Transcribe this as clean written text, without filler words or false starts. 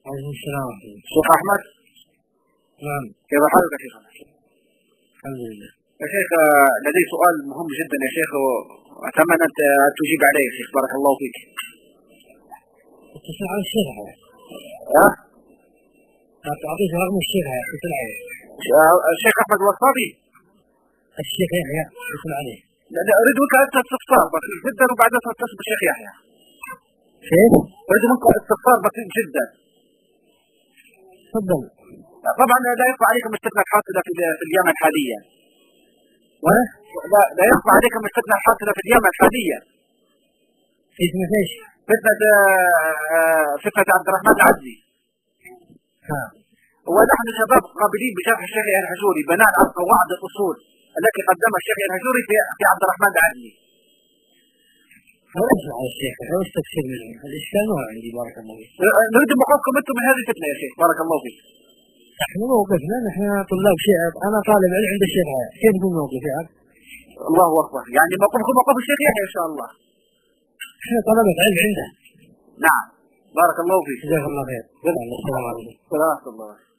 عليكم السلام. شيخ أحمد. نعم. كيف حالك يا شيخ؟ الحمد لله. يا شيخ لدي سؤال مهم جدا يا شيخ، وأتمنى أن تجيب عليه يا شيخ، بارك الله فيك. اتصل على الشيخ هذا. ها؟ أعطيك رقم الشيخ هذا، اتصل عليه. الشيخ أحمد الوصابي. الشيخ يحيى، اتصل عليه. لا أريد منك أنت استفسار بسيط جدا وبعدين تتصل بالشيخ يحيى. كيف؟ أريد منك استفسار بسيط جدا. تفضل. طبعا لا يخفى عليكم الفتنة الحاصلة في اليمن حاليا. لا يخفى عليكم الفتنة الحاصلة في اليمن حاليا. فتنة ايش؟ فتنة عبد الرحمن العدلي. ونحن شباب قابلين بشرح الشيخ الحجوري بناء على قواعد الأصول التي قدمها الشيخ الحجوري في عبد الرحمن العدلي. رد على الشيخ، هو استفسر منه، الإشكال ما عندي بارك الله فيك. نريد موقفكم أنتم من هذه الفتنة يا شيخ، بارك الله فيك. نحن موقفنا، نحن طلاب شيعة، أنا طالب علم عند الشيخ هذا، كيف يكون موقفي عاد؟ الله أكبر، يعني موقفكم موقف الشيخ يحيى إن شاء الله. احنا طلبة علم عنده. نعم، بارك الله فيك. جزاك الله خير. السلام عليكم. ورحمة الله.